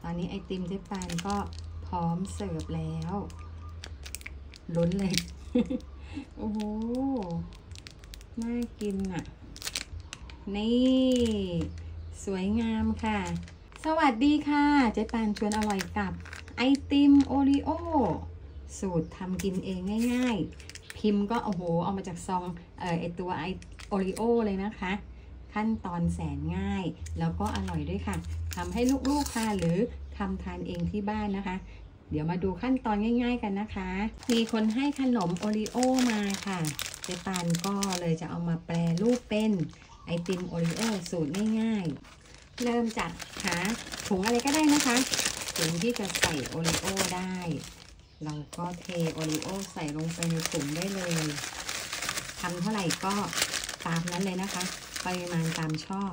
อนนี้ไอติมเจ๊ปานก็พร้อมเสิร์ฟแล้วล้นเลย โอ้โหน่ากินอ่ะนี่สวยงามค่ะสวัสดีค่ะเจ๊ปานชวนอร่อยกับไอติมโอรีโอสูตรทำกินเองง่ายๆพิมพ์ก็โอ้โหเอามาจากซองไอตัวโอรีโอเลยนะคะขั้นตอนแสนง่ายแล้วก็อร่อยด้วยค่ะทำให้ลูกๆทานหรือทำทานเองที่บ้านนะคะเดี๋ยวมาดูขั้นตอนง่ายๆกันนะคะมีคนให้ขนมโอรีโอมาค่ะเจ๊ปานก็เลยจะเอามาแปรรูปเป็นไอติมโอรีโอสูตรง่ายๆเริ่มจากหาถุงอะไรก็ได้นะคะถุงที่จะใส่โอรีโอได้เราก็เทโอรีโอใส่ลงไปในถุงได้เลยทำเท่าไหร่ก็ตามนั้นเลยนะคะปริมาณตามชอบ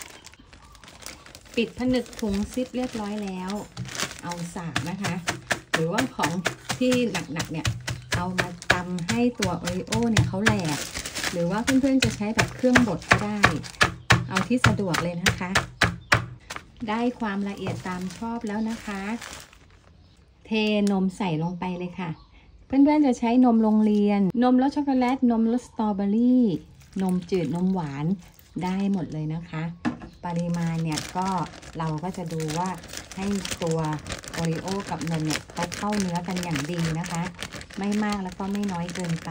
ปิดผนึกถุงซิปเรียบร้อยแล้วเอาสากนะคะหรือว่าของที่หนักๆเนี่ยเอามาตำให้ตัวโอรีโอเนี่ยเขาแหลกหรือว่าเพื่อนๆจะใช้แบบเครื่องบดก็ได้เอาที่สะดวกเลยนะคะได้ความละเอียดตามชอบแล้วนะคะเทนมใส่ลงไปเลยค่ะเพื่อนๆจะใช้นมโรงเรียนนมรสช็อกโกแลตนมรสสตรอเบอรี่นมจืดนมหวานได้หมดเลยนะคะปริมาณเนี่ยก็เราก็จะดูว่าให้ตัวโอรีโอกับนมเนี่ยเข้าเนื้อกันอย่างดีนะคะไม่มากแล้วก็ไม่น้อยเกินไป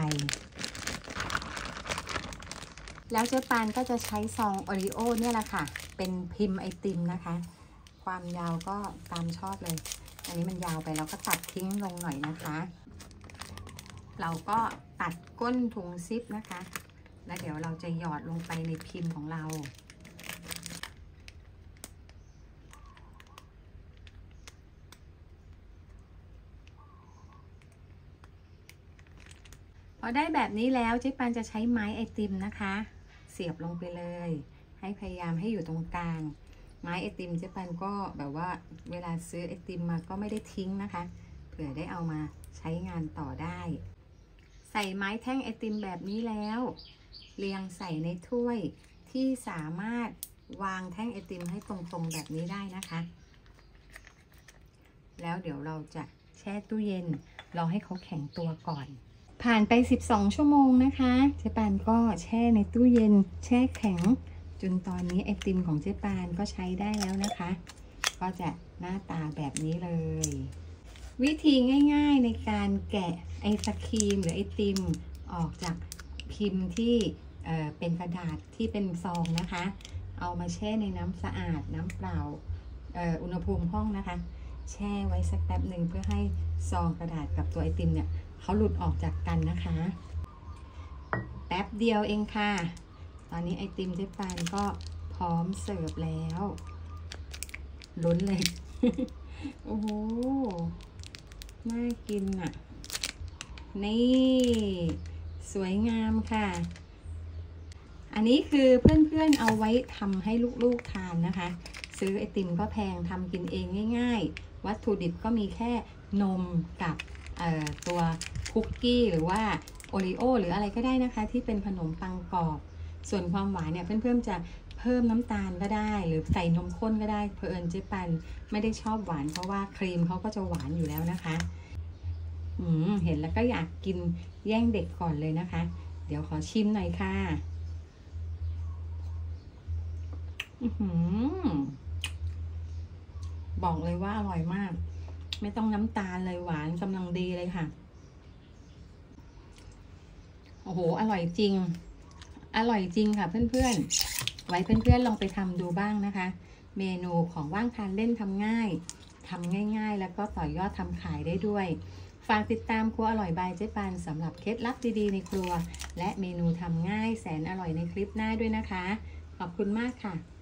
แล้วเจ๊ปานก็จะใช้ซองโอรีโอเนี่ยแหละค่ะเป็นพิมพ์ไอติมนะคะความยาวก็ตามชอบเลยอันนี้มันยาวไปเราก็ตัดทิ้งลงหน่อยนะคะเราก็ตัดก้นถุงซิปนะคะแล้วเดี๋ยวเราจะหยอดลงไปในพิมพ์ของเราพอได้แบบนี้แล้วเจ๊ปานจะใช้ไม้ไอติมนะคะเสียบลงไปเลยให้พยายามให้อยู่ตรงกลางไม้ไอติมเจ๊ปานก็แบบว่าเวลาซื้อไอติมมาก็ไม่ได้ทิ้งนะคะเผื่อได้เอามาใช้งานต่อได้ใส่ไม้แท่งไอติมแบบนี้แล้วเรียงใส่ในถ้วยที่สามารถวางแท่งไอติมให้ตรงๆแบบนี้ได้นะคะแล้วเดี๋ยวเราจะแช่ตู้เย็นรอให้เขาแข็งตัวก่อนผ่านไป12ชั่วโมงนะคะเจ๊ปานก็แช่ในตู้เย็นแช่แข็งจนตอนนี้ไอติมของเจ๊ปานก็ใช้ได้แล้วนะคะก็จะหน้าตาแบบนี้เลยวิธีง่ายๆในการแกะไอศครีมหรือไอติมออกจากพิมพ์ที่เป็นกระดาษที่เป็นซองนะคะเอามาแช่ในน้ำสะอาดน้ำเปล่าอุณหภูมิห้องนะคะแช่ไว้สักแป๊บหนึ่งเพื่อให้ซองกระดาษกับตัวไอติมเนี่ยเขาหลุดออกจากกันนะคะแป๊บเดียวเองค่ะตอนนี้ไอติมเจ๊ปานก็พร้อมเสิร์ฟแล้วล้นเลย โอ้โหน่ากินอ่ะนี่สวยงามค่ะอันนี้คือเพื่อนๆเอาไว้ทำให้ลูกๆทานนะคะซื้อไอติมก็แพงทำกินเองง่ายๆวัตถุดิบก็มีแค่นมกับตัวคุกกี้หรือว่าโอรีโอหรืออะไรก็ได้นะคะที่เป็นขนมปังกรอบส่วนความหวานเนี่ยเพื่อนๆจะเพิ่มน้ำตาลก็ได้หรือใส่นมข้นก็ได้เผอิญเจ๊ปานไม่ได้ชอบหวานเพราะว่าครีมเขาก็จะหวานอยู่แล้วนะคะเห็นแล้วก็อยากกินแย่งเด็กก่อนเลยนะคะเดี๋ยวขอชิมหน่อยค่ะบอกเลยว่าอร่อยมากไม่ต้องน้ำตาลเลยหวานกำลังดีเลยค่ะโอ้โหอร่อยจริงค่ะเพื่อนๆไว้เพื่อนๆลองไปทำดูบ้างนะคะเมนูของว่างทานเล่นทำง่ายๆแล้วก็ต่อยอดทำขายได้ด้วยฝากติดตามครัวอร่อยบายเจ๊ปานสำหรับเคล็ดลับดีๆในครัวและเมนูทำง่ายแสนอร่อยในคลิปหน้าด้วยนะคะขอบคุณมากค่ะ